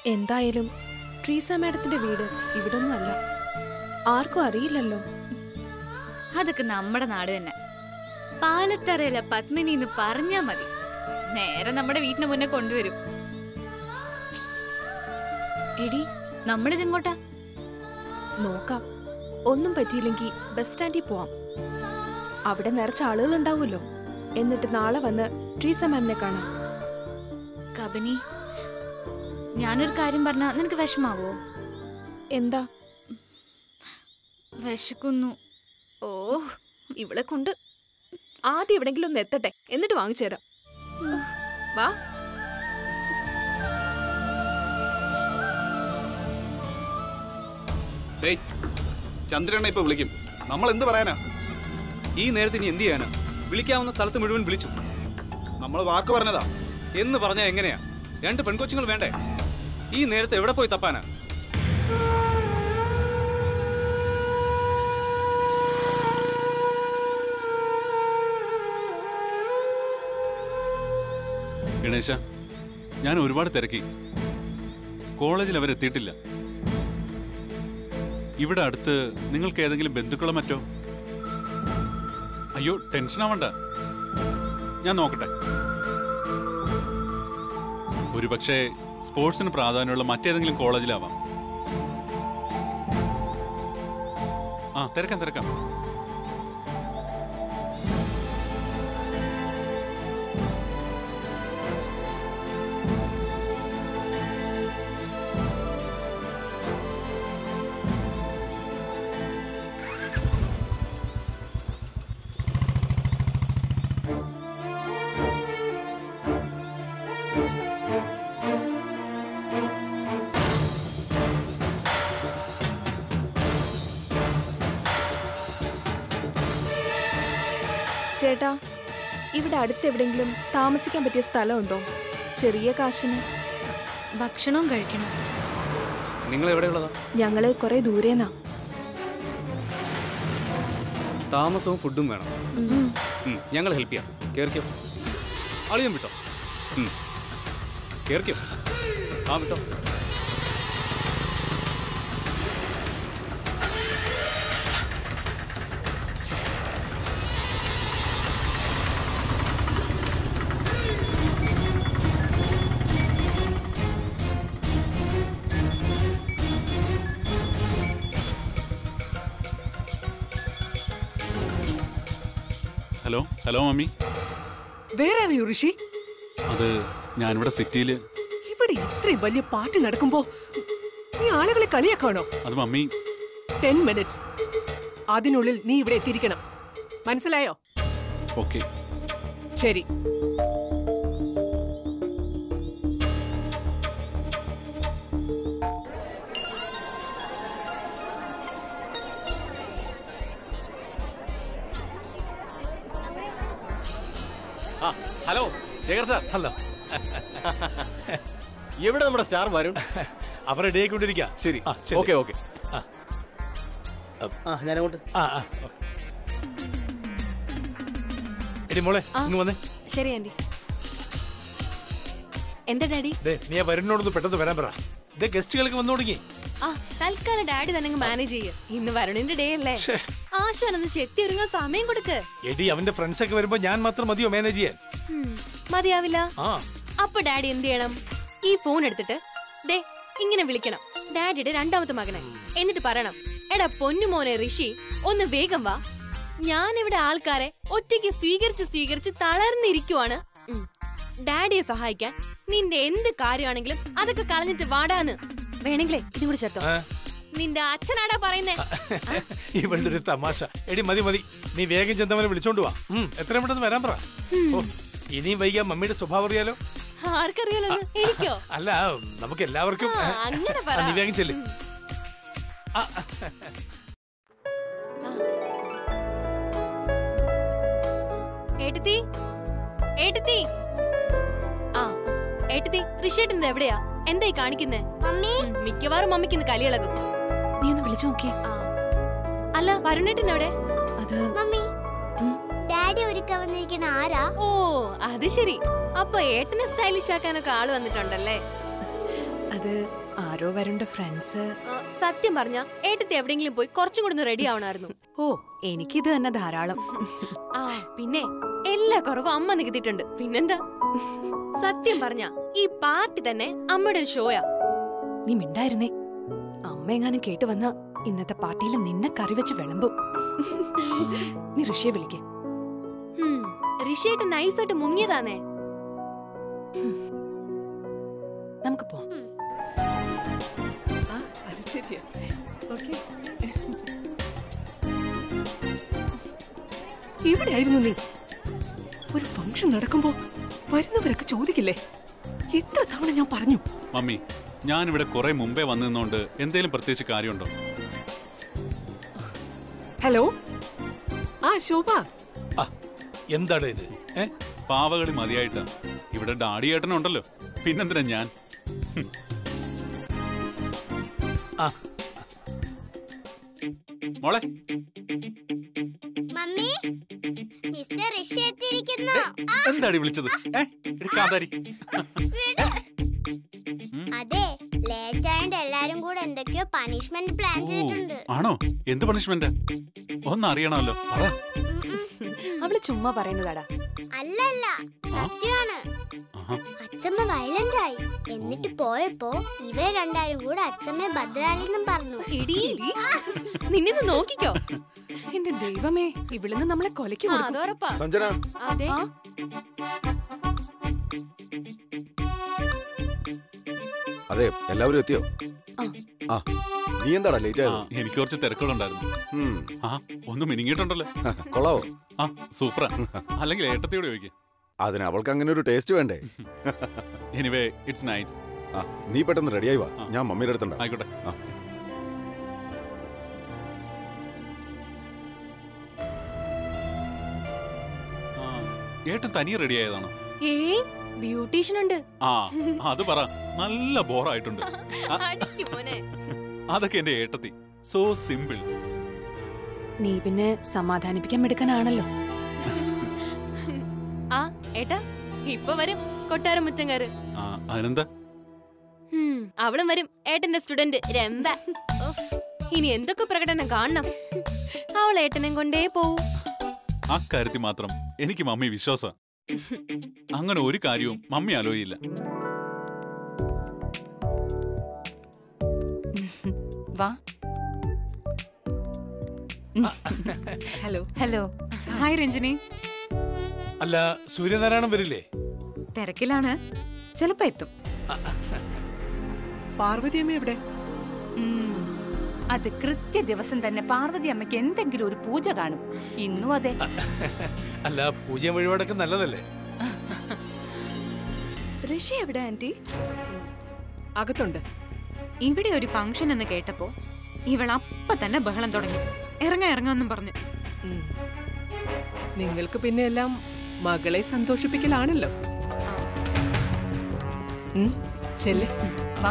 എന്തായാലും ട്രീസ മാഡത്തിന്റെ വീട് ഇവിടൊന്നും അല്ല. ആർക്കും അറിയില്ലല്ലോ. അതൊക്കെ നമ്മുടെ നാട് തന്നെ. പാലത്തറയിലെ പത്മിനി എന്ന് പറഞ്ഞാ മതി, നേരെ നമ്മുടെ വീട്ടിന് മുന്നേ കൊണ്ടുവരും. എടി, നമ്മളിതെങ്ങോട്ടാ? നോക്കാം. ഒന്നും പറ്റിയില്ലെങ്കിൽ ബസ് സ്റ്റാൻഡിൽ പോവാം. അവിടെ നിറച്ച ആളുകൾ ഉണ്ടാവുമല്ലോ. എന്നിട്ട് നാളെ വന്ന് ട്രീസ മാമിനെ കാണാം. കബനി, ഞാനൊരു കാര്യം പറഞ്ഞാ നിനക്ക് വിഷമാവോ? എന്താ? വിശക്കുന്നു. ഓ, ഇവിടെ കൊണ്ട് ആദ്യം എവിടെങ്കിലും ഒന്ന് എത്തട്ടെ, എന്നിട്ട് വാങ്ങിച്ചു തരാം. വാ. ചന്ദ്രനെ ഇപ്പൊ വിളിക്കും. നമ്മൾ എന്ത് പറയാനാ? ഈ നേരത്തെ ഇനി എന്ത് ചെയ്യാനാ? വിളിക്കാവുന്ന സ്ഥലത്ത് മുഴുവൻ വിളിച്ചു. നമ്മൾ വാക്ക് പറഞ്ഞതാ. എന്ന് പറഞ്ഞാ എങ്ങനെയാ? 2 പെൺകൊച്ചുങ്ങൾ വേണ്ടേ? ഈ നേരത്തെ എവിടെ പോയി തപ്പാനാ? ഗണേശ, ഞാൻ ഒരുപാട് തിരക്കി. കോളേജിൽ അവരെത്തിയിട്ടില്ല. ഇവിടെ അടുത്ത് നിങ്ങൾക്ക് ഏതെങ്കിലും ബന്ധുക്കളോ മറ്റോ? അയ്യോ, ടെൻഷൻ ആവണ്ട, ഞാൻ നോക്കട്ടെ. ഒരുപക്ഷെ സ്പോർട്സിന് പ്രാധാന്യമുള്ള മറ്റേതെങ്കിലും കോളേജിലാവാം. തിരക്കാം. ചേട്ടാ, ഇവിടെ അടുത്തെവിടെങ്കിലും താമസിക്കാൻ പറ്റിയ സ്ഥലമുണ്ടോ? ചെറിയ കാശിന്. ഭക്ഷണവും കഴിക്കണം. നിങ്ങൾ എവിടെയുള്ളതാ? ഞങ്ങള് കുറെ ദൂരേന്നാ. താമസവും ഫുഡും വേണം. ഞങ്ങൾ ഹെൽപ്പ് ചെയ്യാം. കേറിക്കോ. അളിയും വിട്ടോ. കേറിക്കോ. വിട്ടോ. Hello mummy. വേറെ ഋഷി? അത് ഞാനിവിടെ സിറ്റിയില്. ഇവിടെ ഇത്രയും വലിയ പാർട്ടി നടക്കുമ്പോ നീ ആളുകളെ കളിയാക്കാണോ? അത് മമ്മി. 10 minutes. അതിനുള്ളിൽ നീ ഇവിടെ എത്തിയിരിക്കണം. മനസ്സിലായോ? ഓക്കെ. ശരി. Hello Shekhar sir. ഹലോ. എവിടെ നമ്മുടെ സ്റ്റാർ വരും? അവർ റെഡി ആയിക്കൊണ്ടിരിക്കുക. ശരി, ഓക്കെ ഓക്കെ. ഞാനങ്ങോട്ട്. എടി മോളെ, ഇന്ന് വന്നേ. ശരി ആന്റി. എന്താ ഡാഡി? നീ വരുന്നോടൊന്ന് പെട്ടെന്ന് വരാൻ പറ. ഗസ്റ്റുകൾക്ക് വന്നു തുടങ്ങി. തൽക്കാലം ഡാഡി തന്നെ മാനേജ് ചെയ്യ. ഇന്ന് വരുണിന്റെ ഡേ അല്ലേ? ആശാനൊന്ന് ചെത്തി ഒരുങ്ങാൻ സമയം കൊടുക്ക്. എടി, അവന്റെ ഫ്രണ്ട്സ് ഒക്കെ വരുമ്പോ ഞാൻ മാത്രം മതിയോ മാനേജ് ചെയ്യാൻ? മതിയാവില്ല. അപ്പൊ ഡാഡി എന്ത് ചെയ്യണം? ഈ ഫോൺ എടുത്തിട്ട് ഇങ്ങനെ വിളിക്കണം ഡാഡിയുടെ 2ാമത്തെ മകനെ. എന്നിട്ട് പറയണം, എടാ പൊന്നുമോനെ ഋഷി, ഒന്ന് വേഗം വാ. ഞാനിവിടെ ആൾക്കാരെ ഒറ്റയ്ക്ക് സ്വീകരിച്ച് തളർന്നിരിക്കുവാണ്. ഡാഡിയെ സഹായിക്കാൻ നിന്റെ എന്ത് കാര്യമാണെങ്കിലും അതൊക്കെ കളഞ്ഞിട്ട് വാടാന്ന്. വേണമെങ്കിലേ ഇതും കൂടി ചേർത്തോ. നിന്റെ അച്ഛനാടാ പറയുന്നേ. ഇവളുടെ ഒരു തമാശ. എടി മതി മതി, നീ വേഗം ചെന്നവനെ വിളിച്ചോണ്ട് വാ. എത്രയും പെട്ടെന്ന് വരാൻ പറ. ഇനിയും വൈകാൻ മമ്മിയുടെ സ്വഭാവം അറിയാലോ. ആർക്കറിയാലോ? എനിക്കോ? അല്ല, നമുക്ക് എല്ലാവർക്കും. നീ വേഗം ചെല്ല്. ഏട്ടത്തി, ഏട്ടത്തി, ഏട്ടത്തി, ഋഷിയേട്ടൻ എവിടെയാ? എന്തായി കാണിക്കുന്നേ? മിക്കവാറും മമ്മിക്ക് ഇന്ന് കലിയിളകും. നീ ഒന്ന് വിളിച്ചു നോക്കിയേ. അല്ല, വരുണേട്ടൻ എവിടെ? അത് ഡാഡി ഒരുക്കാൻ വന്നിരിക്കണ ആരാ? ഓ, അത് ശരി. അപ്പൊ ഏട്ടനെ സ്റ്റൈലിഷ് ആക്കാനൊക്കെ ആള് വന്നിട്ടുണ്ടല്ലേ? അത് അത് ആരോ വരണ്ട ഫ്രണ്ട്സ്. സത്യം പറഞ്ഞ ഏട്ടത്തി എവിടെയെങ്കിലും പോയി കുറച്ചും കൂടി റെഡി ആവണമായിരുന്നു. ഓ, എനിക്കിത് തന്നെ ധാരാളം. ആ പിന്നെ എല്ലാ കുറവും അമ്മ നികത്തിയിട്ടുണ്ട്. പിന്നെന്താ, സത്യം പറഞ്ഞ ഈ പാർട്ടി തന്നെ അമ്മയുടെ ഒരു ഷോയാ. നീ മിണ്ടായിരുന്നേ. അമ്മ എങ്ങാനും കേട്ട് വന്ന ഇന്നത്തെ പാർട്ടിയിൽ നിന്നെ കറി വെച്ച് വിളമ്പും. നീ ഋഷിയെ വിളിക്കേ. ഋഷിയായിട്ട് നൈസായിട്ട് മുങ്ങിയതാണേ. നമുക്ക് പോവാം. എവിടെയായിരുന്നു നീ? ഒരു ഫംഗ്ഷൻ നടക്കുമ്പോ വരുന്നവരൊക്കെ ചോദിക്കില്ലേ? എത്ര തവണ ഞാൻ പറഞ്ഞു. മമ്മി, ഞാനിവിടെ കുറെ മുമ്പേ വന്നതുകൊണ്ട് എന്തേലും പ്രത്യേകിച്ച് കാര്യമുണ്ടോ? ഹലോ, ആ ശോഭ. എന്താണ് ഇത്? പാവകളി മതിയായിട്ടാ. ഇവിടെ ഡാഡി ഏട്ടനുണ്ടല്ലോ, പിന്നെന്തിനാ ഞാൻ? മോളെ, മമ്മി, മിസ്റ്റർ ഋഷി എത്തിയിരിക്കുന്നു. എന്താടി വിളിച്ചത്? കാന്താരി. അതെ, ലേറ്റ് ആയിട്ട് എല്ലാരും കൂടെ എന്തൊക്കെയോ പണിഷ്മെന്റ് പ്ലാൻ ചെയ്തിട്ടുണ്ട്. ആണോ? എന്ത് പണിഷ്മെന്റ്? ഒന്നറിയണമല്ലോ, പറ. അവള് ചുമ്മാ പറയുന്നതാടാ. അല്ലല്ല, സത്യമാണ്. അച്ഛമ്മ വയലന്റ് ആയി. എന്നിട്ട് പോയപ്പോ ഇവർ രണ്ടാരും കൂടെ അച്ഛമ്മയെ ഭദ്രാളിന്നും പറഞ്ഞു. നിന്നെ നോക്കിക്കോ. എന്റെ ദൈവമേ, ഇവിടുന്ന് നമ്മളെ കൊലയ്ക്ക് കൊടുക്കും. സഞ്ജന, അതെ, അതെ, എല്ലാവരും എത്തിയോ? ആ, നീ എന്താടാ ലേറ്റ് ആയത്? എനിക്ക് കുറച്ച് തിരക്കുകളുണ്ടായിരുന്നു. ഒന്ന് മിനിങ്ങിയിട്ടുണ്ടല്ലോ. കൊള്ളാവോ? ആ, സൂപ്പറാ. അല്ലെങ്കിൽ ഏട്ടത്തിയോട് ചോദിക്കും. അതിന് അവൾക്ക് അങ്ങനെ ഒരു ടേസ്റ്റ് വേണ്ടേ? Anyway, it's nice. ആ, നീ പെട്ടെന്ന് റെഡിയായി വാ, ഞാൻ മമ്മിയുടെ അടുത്തുണ്ട്. ആയിക്കോട്ടെ. ഏട്ടൻ തനിയെ റെഡി ആയതാണോ? ബ്യൂട്ടീഷ്യൻ ഉണ്ട്. ആ, അത് പറ. നല്ല ബോറായിട്ടുണ്ട്. അതൊക്കെ എന്റെ ഏട്ടത്തി. So simple. നീ പിന്നെ സമാധാനിപ്പിക്കാൻ എടുക്കാനാണല്ലോ. ആ ഏട്ടാ, ഇപ്പൊ വരും കൊട്ടാരം മുറ്റങ്കാര്. അതിനെന്താ? അവളും വരും, ഏട്ടന്റെ സ്റ്റുഡന്റ് രംഭ. ഇനി എന്തൊക്കെ പ്രകടനം കാണണം. അവൾ ഏട്ടനെ കൊണ്ടേ പോവും. അക്കാര്യത്തിൽ മാത്രം എനിക്ക് മമ്മി വിശ്വാസം. അങ്ങനെ ഒരു കാര്യവും മമ്മി ആലോചിയില്ല. വാ. ഹലോ. ഹലോ. ഹായ് രഞ്ജിനി. അല്ല, സൂര്യനാരായണൻ വരില്ലേ? തിരക്കിലാണ്, ചിലപ്പോ എത്തും. പാർവതി അമ്മ എവിടെ? അത് കൃത്യ ദിവസം തന്നെ പാർവതി അമ്മയ്ക്ക് എന്തെങ്കിലും ഒരു പൂജ കാണും. ഇന്നും അതെ. അല്ല, പൂജയും വഴിപാടൊക്കെ നല്ലതല്ലേ? ഋഷി എവിടെ ആന്റി? അകത്തുണ്ട്. ഇവിടെ ഒരു ഫംഗ്ഷൻ എന്ന് കേട്ടപ്പോ ഇവൾ അപ്പ തന്നെ ബഹളം തുടങ്ങി. ഇറങ്ങാന്നും പറഞ്ഞു. നിങ്ങൾക്ക് പിന്നെ എല്ലാം മകളെ സന്തോഷിപ്പിക്കലാണല്ലോ. ചെല്ല്. വാ.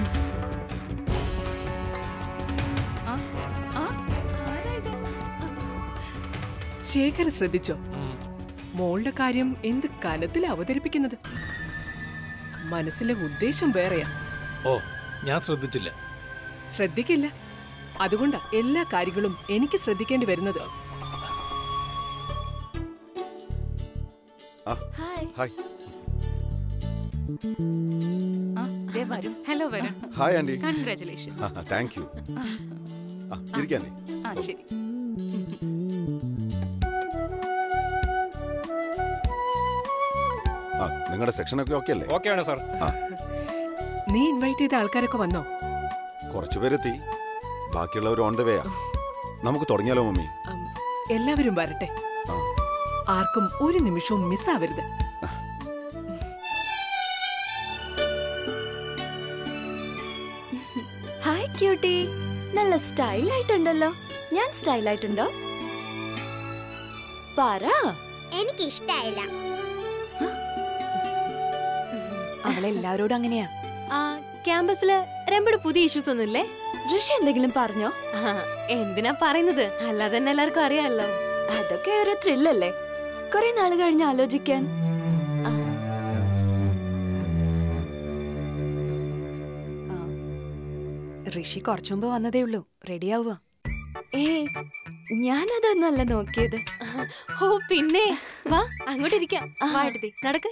ശേഖർ ശ്രദ്ധിച്ചോ? മോളുടെ കാര്യം എന്ത് കനത്തിൽ അവതരിപ്പിക്കുന്നത്. മനസ്സിലെ ഉദ്ദേശം വേറെയാ. ഓ, ഞാൻ ശ്രദ്ധിച്ചില്ല. ശ്രദ്ധിക്കില്ല. അതുകൊണ്ടാ എല്ലാ കാര്യങ്ങളും എനിക്ക് ശ്രദ്ധിക്കേണ്ടി വരുന്നത്. ഹലോ വരും. Hi aunty. Congratulations. Thank you. ഇരിക്കാനേ. ശരി. നിങ്ങളുടെ സെക്ഷനൊക്കെ ഓക്കെ അല്ലേ? ഓക്കെ ആണ് സാർ. നീ ഇൻവൈറ്റ് ചെയ്ത ആൾക്കാരൊക്കെ വന്നോ? കുറച്ചുപേരെത്തി, ബാക്കിയുള്ളവർ ഓൺ ദ വേയാ. നമുക്ക് തുടങ്ങിയാലോ മമ്മി? എല്ലാവരും വരട്ടെ. ആർക്കും ഒരു നിമിഷവും മിസ്സാവരുത്. ഹായ് ക്യൂട്ടി, നല്ല സ്റ്റൈൽ ആയിട്ടുണ്ടല്ലോ. ഞാൻ സ്റ്റൈൽ ആയിട്ടുണ്ടോ? പറ. എനിക്ക് ഇഷ്ടായില്ല. അവളെല്ലാവരോടും അങ്ങനെയാ. ക്യാമ്പസില് രമ്പയുടെ പുതിയ ഇഷ്യൂസ് ഒന്നുമില്ലേ? ഋഷി എന്തെങ്കിലും പറഞ്ഞോ? എന്തിനാ പറയുന്നത്? അല്ലാതെ തന്നെ എല്ലാവർക്കും അറിയാമല്ലോ. അതൊക്കെ ഒരു ത്രില്ലല്ലേ, കുറെ നാൾ കഴിഞ്ഞ് ആലോചിക്കാൻ. ഋഷി കുറച്ചു മുമ്പ് വന്നതേ ഉള്ളൂ, റെഡിയാവുക. ഏയ് ഞാനതൊന്നല്ല നോക്കിയത്. ഓ പിന്നെ വാ അങ്ങോട്ടിരിക്കാം. വാ എടുത്തി നടക്ക്.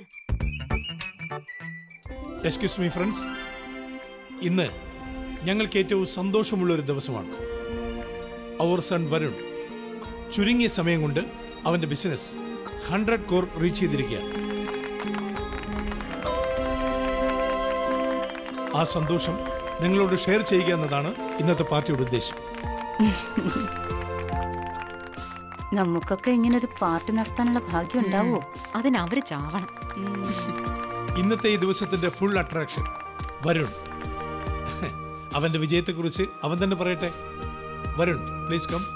എക്സ്ക്യൂസ് മീ ഫ്രണ്ട്സ്, ഇന്ന് ഞങ്ങൾക്ക് ഏറ്റവും സന്തോഷമുള്ള ഒരു ദിവസമാണ്. അവർ സൺ വരുൺ ചുരുങ്ങിയ സമയം കൊണ്ട് അവന്റെ ബിസിനസ് 100 crore റീച്ച് ചെയ്തിരിക്കുകയാണ്. ആ സന്തോഷം നിങ്ങളോട് ഷെയർ ചെയ്യുക എന്നതാണ് ഇന്നത്തെ പാർട്ടിയുടെ ഉദ്ദേശം. നമുക്കൊക്കെ ഇങ്ങനെ ഒരു പാർട്ടി നടത്താനുള്ള ഭാഗ്യം ഉണ്ടാവോ? അതിനവര് ചാവണം. ഇന്നത്തെ ഈ ദിവസത്തിന്റെ ഫുൾ അട്രാക്ഷൻ വരുൺ. അവന്റെ വിജയത്തെക്കുറിച്ച് അവൻ തന്നെ പറയട്ടെ. Varun, please come.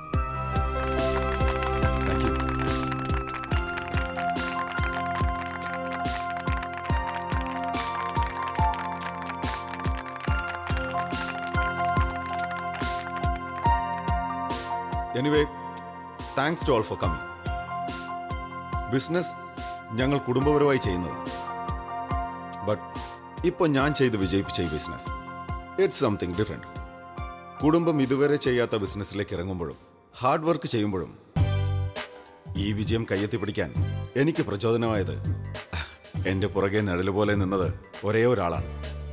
Anyway, thanks to all for coming. Business ഞങ്ങൾ കുടുംബപരമായി ചെയ്യുന്നത്. ബട്ട് ഇപ്പോൾ ഞാൻ ചെയ്ത് വിജയിപ്പിച്ച ഈ ബിസിനസ് ഇറ്റ്സ് സംതിങ് ഡിഫറെൻറ്റ്. കുടുംബം ഇതുവരെ ചെയ്യാത്ത ബിസിനസ്സിലേക്ക് ഇറങ്ങുമ്പോഴും ഹാർഡ് വർക്ക് ചെയ്യുമ്പോഴും ഈ വിജയം കയ്യെത്തി പിടിക്കാൻ എനിക്ക് പ്രചോദനമായത് എൻ്റെ പുറകെ നിഴല് പോലെ നിന്നത് ഒരേ ഒരാളാണ്,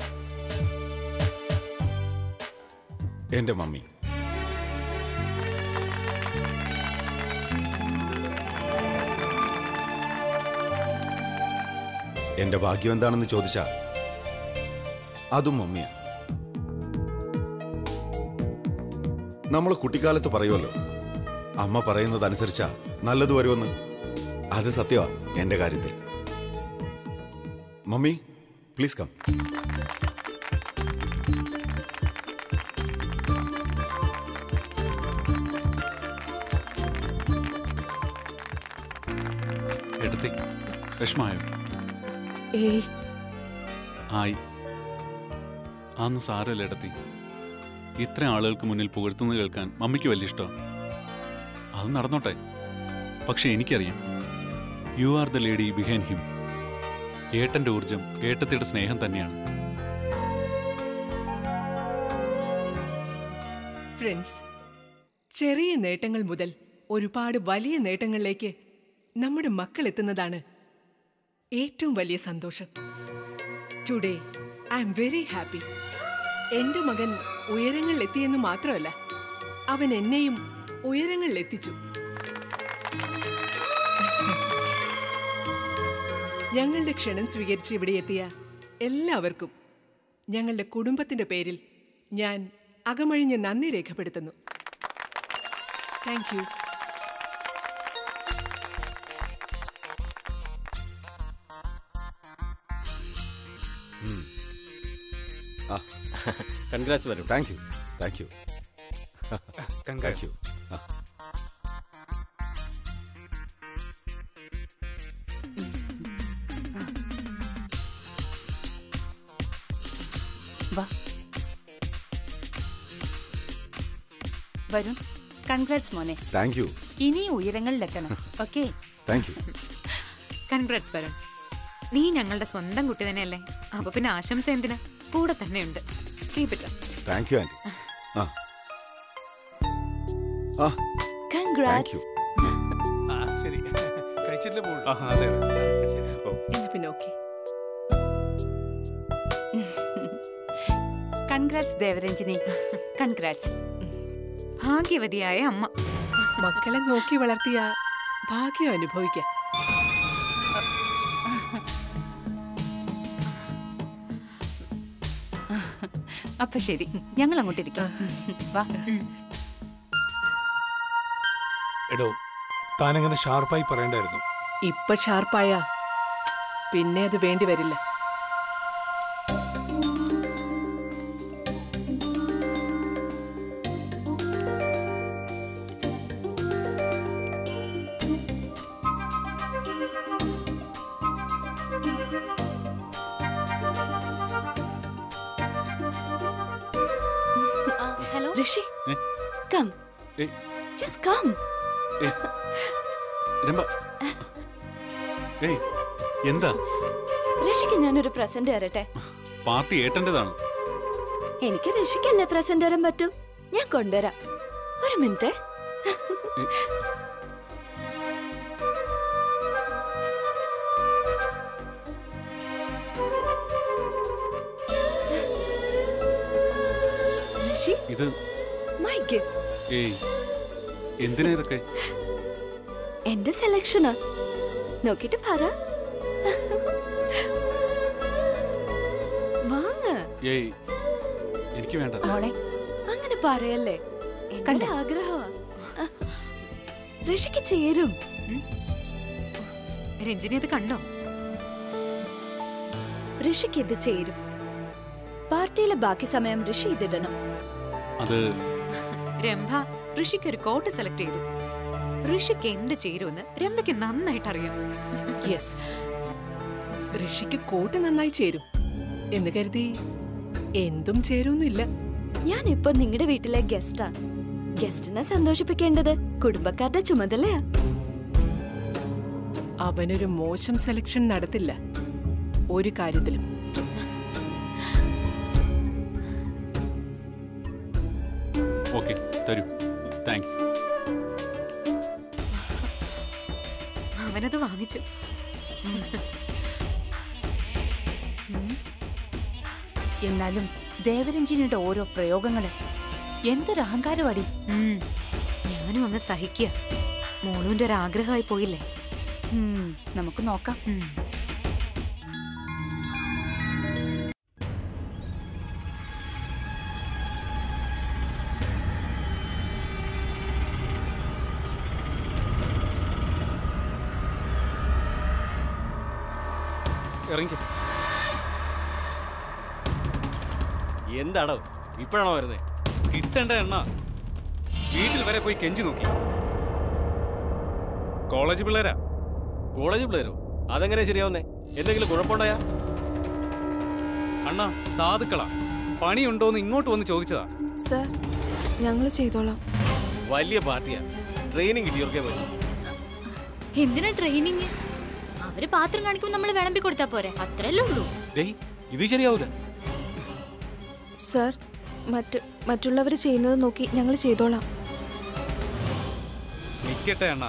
എൻ്റെ മമ്മി. എന്റെ ഭാഗ്യം എന്താണെന്ന് ചോദിച്ചാ അതും മമ്മിയാ. നമ്മൾ കുട്ടിക്കാലത്ത് പറയുമല്ലോ, അമ്മ പറയുന്നതനുസരിച്ചാ നല്ലത് വരുമെന്ന്. അത് സത്യമാ എന്റെ കാര്യത്തിൽ. Mummy, please come. എടുത്തി വിഷമായോ? ഏയ് ആയി. അന്ന് സാരല്ല എടുത്തി. ഇത്ര ആളുകൾക്ക് മുന്നിൽ പുകഴ്ത്തുന്നത് കേൾക്കാൻ മമ്മിക്ക് വലിയ ഇഷ്ടമാണ്. അത് നടന്നോട്ടെ. പക്ഷെ എനിക്കറിയാം, you are the lady behind him. ഏട്ടന്റെ ഊർജം ഏട്ടത്തിയുടെ സ്നേഹം തന്നെയാണ്. ഫ്രണ്ട്സ്, ചെറിയ നേട്ടങ്ങൾ മുതൽ ഒരുപാട് വലിയ നേട്ടങ്ങളിലേക്ക് നമ്മുടെ മക്കൾ എത്തുന്നതാണ് ഏറ്റവും വലിയ സന്തോഷം. Today I'm very happy. എൻ്റെ മകൻ ഉയരങ്ങളിലെത്തിയെന്ന് മാത്രമല്ല, അവൻ എന്നെയും ഉയരങ്ങളിലെത്തിച്ചു. ഞങ്ങളുടെ ക്ഷണം സ്വീകരിച്ച് ഇവിടെ എത്തിയ എല്ലാവർക്കും ഞങ്ങളുടെ കുടുംബത്തിന്റെ പേരിൽ ഞാൻ അകമഴിഞ്ഞ് നന്ദി രേഖപ്പെടുത്തുന്നു. Thank you. കൺഗ്രാറ്റ്സ് വരും. Thank you, thank you, thank you. വരും. കൺഗ്രാറ്റ്സ് മോനെ. Thank you. ഇനി ഉയരങ്ങളിലെത്തണം. Okay, thank you. കൺഗ്രാറ്റ്സ് വരും. നീ ഞങ്ങളുടെ സ്വന്തം കുട്ടി തന്നെയല്ലേ, അപ്പൊ പിന്നെ ആശംസ എന്തിനാ? കൂടെ തന്നെയുണ്ട്. Keep it up. Thank you aunty. Congrats. ശരി, കഴിച്ചിട്ടില്ലേ പോൾ? അതെ. പിന്നെ ഓക്കെ. കൺഗ്രാറ്റ്സ് ദേവരഞ്ജിനി. കൺഗ്രാറ്റ്സ്. ഭാഗ്യവതിയായ അമ്മ. മക്കളെ നോക്കി വളർത്തിയ ഭാഗ്യം അനുഭവിക്കാം. അപ്പൊ ശരി, ഞങ്ങൾ അങ്ങോട്ടിരിക്കാം. വാ. എടോ, താനങ്ങനെ ഷാർപ്പായി പറയണ്ടായിരുന്നു. ഇപ്പൊ ഷാർപ്പായ പിന്നെ അത് വേണ്ടി വരില്ല. Hello Rishi, come. Just come. എന്താ? ഋഷിക്ക് ഞാനൊരു പ്രസന്റ് തരട്ടെ? പാർട്ടി ഏട്ടൻ്റെതാണ്. എനിക്ക് ഋഷിക്കല്ലേ പ്രസന്റ് തരാൻ പറ്റും. ഞാൻ കൊണ്ടുവരാം. ഒരു മിനിറ്റ്. ഇത് മൈ ഗിഫ്റ്റ്. ഏയ് എന്തിനാ ഇതൊക്കെ? എന്റെ സെലക്ഷനാ. നോക്കിട്ട് പറ. വാങ്ങ. ഏയ് എനിക്ക് വേണ്ട. അങ്ങനെ പറയല്ലേ. എന്റെ ആഗ്രഹമാ. ഋഷിക്ക് ചേരും. രഞ്ജിനി ഇത് കണ്ടോ? ഋഷിക്ക് ഇത് ചേരും. പാർട്ടിയിലെ ബാക്കി സമയം ഋഷി ഇതിടണം. അത് രംഭ ഋഷിക്ക് ഒരു കോട്ട് സെലക്ട് ചെയ്തു. ഋഷിക്ക് എന്ത് ചേരുമെന്ന് രംഭയ്ക്ക് നന്നായിട്ട് അറിയാം. യെസ്, ഋഷിക്ക് കോട്ട് നന്നായി ചേരും എന്ന് കരുതി എന്തും ചേരുന്നില്ല. ഞാൻ ഇപ്പൊ നിങ്ങളുടെ വീട്ടിലെ ഗസ്റ്റാ. ഗസ്റ്റിനെ സന്തോഷിപ്പിക്കേണ്ടത് കുടുംബക്കാരുടെ ചുമതലയാ. അവനൊരു മോശം സെലക്ഷൻ നടത്തില്ല ഒരു കാര്യത്തിലും. ഓക്കെ, തരൂ. താങ്ക്സ്. അവനത് വാങ്ങിച്ചു. എന്നാലും ദേവരഞ്ജിനിയുടെ ഓരോ പ്രയോഗങ്ങള് എന്തൊരു അഹങ്കാരവാടി. ഞാനും അങ്ങ് സഹിക്കുക. മോളുവിന്റെ ഒരു ആഗ്രഹമായി പോയില്ലേ? നമുക്ക് നോക്കാം. ഇറങ്ങി. എന്താണോ ഇപ്പോഴാണോ വരുന്നത്? കിട്ടേണ്ട എണ്ണ വീട്ടിൽ വരെ പോയി കെഞ്ചി നോക്കി. കോളേജ് പിള്ളേരാ. കോളേജ് പിള്ളേരോ? അതെങ്ങനെ ശരിയാവുന്നേ? എന്തെങ്കിലും കുഴപ്പമുണ്ടായാ? അണ്ണാ സാധുക്കളാ. പണിയുണ്ടോന്ന് ഇങ്ങോട്ട് വന്ന് ചോദിച്ചതാ. സർ, ഞങ്ങൾ ചെയ്തോളാം. വലിയ പാർട്ടിയാ. ട്രെയിനിങ് കിട്ടിയവർക്കേ പറ്റും. എന്തിനാ ട്രെയിനിങ്? അവര് പാത്രം കാണിക്കുമ്പോൾ നമ്മൾ വിളമ്പി കൊടുത്താ പോരെ? അത്രയല്ലേ ഉള്ളൂ. ഇത് ശരിയാവൂല. സർ, മറ്റുള്ളവർ ചെയ്യുന്നത് നോക്കി ഞങ്ങൾ ചെയ്തോളാം. നിക്കട്ടെ അണ്ണാ.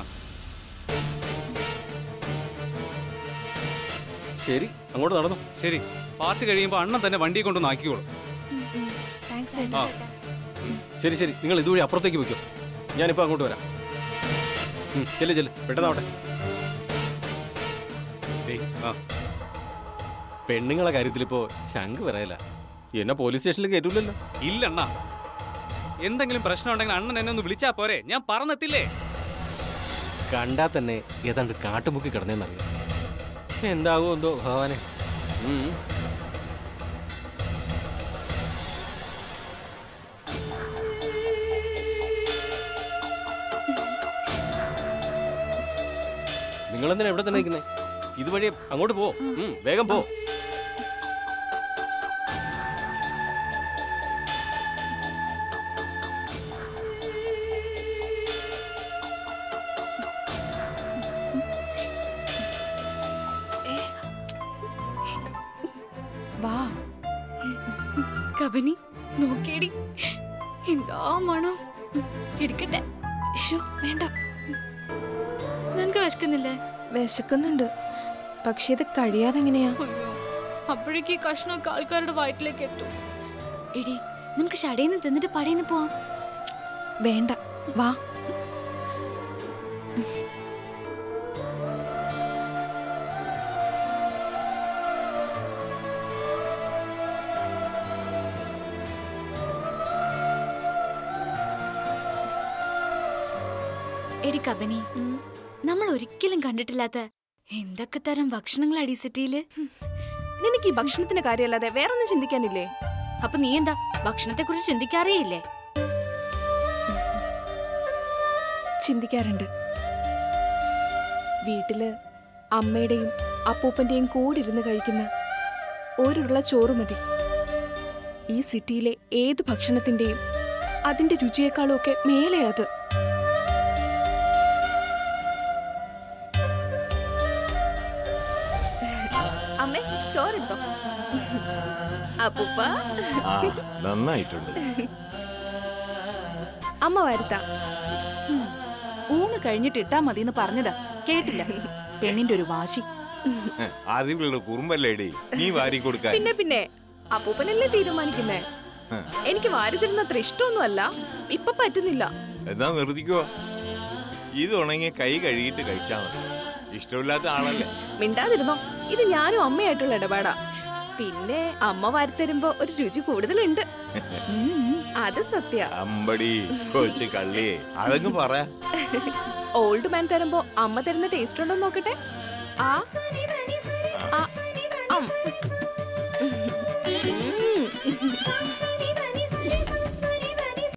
ശരി, അങ്ങോട്ട് നടന്നു. ശരി, പാർട്ടി കഴിയുമ്പോ അണ്ണൻ തന്നെ വണ്ടി കൊണ്ടൊന്ന് ആക്കിക്കോളൂ. ശരി ശരി, നിങ്ങൾ ഇതുവഴി അപ്പുറത്തേക്ക് വെക്കോ. ഞാനിപ്പോ അങ്ങോട്ട് വരാം. ചെല്ല് പെട്ടെന്നാവട്ടെ. പെണ്ണുങ്ങളെ കാര്യത്തിൽ ഇപ്പോ ചങ്ക് പറയല. എന്നെ പോലീസ് സ്റ്റേഷനിൽ കയറ്റൂലല്ലോ. ഇല്ലണ്ണ, എന്തെങ്കിലും പ്രശ്നം ഉണ്ടെങ്കിൽ അണ്ണൻ എന്നെ ഒന്ന് വിളിച്ചാ പോരെ? ഞാൻ പറഞ്ഞെത്തില്ലേ? കണ്ടാ തന്നെ ഏതാണ്ട് കാട്ടുമുക്കി കിടന്നേന്നറിയാം. എന്താകുമോ എന്തോ ഭഗവാനെ. നിങ്ങളെന്തിനാ എവിടെ തന്നെ നിൽക്കുന്നേ? ഇതുവഴി അങ്ങോട്ട് പോ, വേഗം പോ. വാ. കബനി നോക്കേടി, എന്താ മണം. എടുക്കട്ടെ? വേണ്ട, നിനക്ക് വിശക്കുന്നില്ലേ? വിശക്കുന്നുണ്ട്, പക്ഷെ ഇത് കഴിയാതെ എങ്ങനെയാ? അപ്പോഴേക്ക് ഈ കഷ്ണമൊക്കെ ആൾക്കാരുടെ വയറ്റിലേക്ക് എത്തും. എടി, നമുക്ക് ഷടേന്ന് തിന്നിട്ട് പടേന്ന് പോവാം. വേണ്ട, വാ. എടി കബനി, നമ്മൾ ഒരിക്കലും കണ്ടിട്ടില്ലാത്ത എന്തൊക്കെ തരം ഭക്ഷണങ്ങളാടി സിറ്റിയില്. നിനക്ക് ഈ ഭക്ഷണത്തിന്റെ കാര്യമല്ലാതെ വേറൊന്നും ചിന്തിക്കാനില്ലേ? അപ്പൊ നീ എന്താ ഭക്ഷണത്തെ കുറിച്ച് ചിന്തിക്കാറേയില്ലേ? ചിന്തിക്കാറുണ്ട്. വീട്ടില് അമ്മയുടെയും അപ്പൂപ്പന്റെയും കൂടെ ഇരുന്ന് കഴിക്കുന്ന ഒരുള്ള ചോറ് മതി. ഈ സിറ്റിയിലെ ഏത് ഭക്ഷണത്തിന്റെയും അതിന്റെ രുചിയേക്കാളും ഒക്കെ മേലെ അത്. ചോരെടുത്തോ. അപ്പൂപ്പ നന്നായിട്ടുണ്ട്. അമ്മ വരുത്താം. ഊണ് കഴിഞ്ഞിട്ട് ഇട്ടാ മതിന്ന് പറഞ്ഞതാ, കേട്ടില്ല. പെണ്ണിന്റെ ഒരു വാശി. അറിവുള്ള കുറുമ്പല്ലേടി നീ വാരി കൊടുക്കാൻ. പിന്നെ അപ്പൂപ്പനല്ലേ തീരുമാനിക്കുന്നേ. എനിക്ക് വാരി തരുന്ന അത്ര ഇഷ്ടമൊന്നുമല്ല, ഇപ്പൊ പറ്റുന്നില്ല. എന്നാ നിർത്തിക്കോ. ഇത് ഉണങ്ങിയ കൈ കഴുകിയിട്ട് കഴിച്ചാ മതി. ഇഷ്ടമില്ലാത്ത ആളല്ലേ. മിണ്ടാതിരുന്നോ, ഇത് ഞാനും അമ്മയായിട്ടുള്ള ഇടപാടാ. പിന്നെ അമ്മ വാരിത്തരുമ്പോ ഒരു രുചി കൂടുതലുണ്ട്. അത് സത്യ. അമ്പടി കൊച്ചു കള്ളി, അതങ്ങ് പറ. ഓൾഡ് മാൻ തരുമ്പോ അമ്മ തരുന്ന ടേസ്റ്റ് ഉണ്ടോ നോക്കട്ടെ. ആ